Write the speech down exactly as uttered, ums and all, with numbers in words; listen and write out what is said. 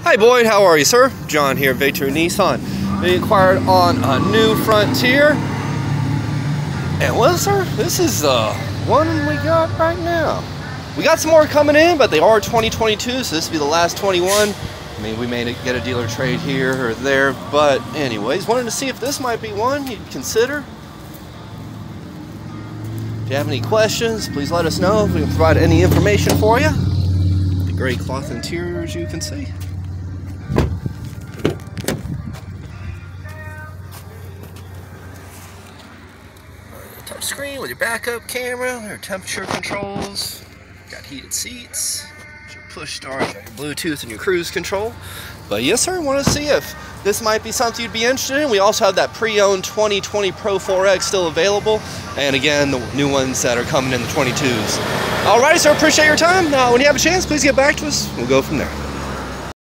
Hi Boyd, how are you, sir? John here at Victory Nissan. We inquired on a new Frontier. And well, sir, this is the uh, one we got right now. We got some more coming in, but they are twenty twenty-two, so this will be the last twenty-one. I mean, we may get a dealer trade here or there, but anyways, wanted to see if this might be one you'd consider. If you have any questions, please let us know if we can provide any information for you. The gray cloth interior, as you can see. Touch screen with your backup camera, your temperature controls, got heated seats, your push start, your Bluetooth and your cruise control. But yes sir, want to see if this might be something you'd be interested in. We also have that pre-owned twenty twenty Pro four X still available, and again the new ones that are coming in the twenty-twos. Alrighty sir, appreciate your time. Now when you have a chance, please get back to us. We'll go from there.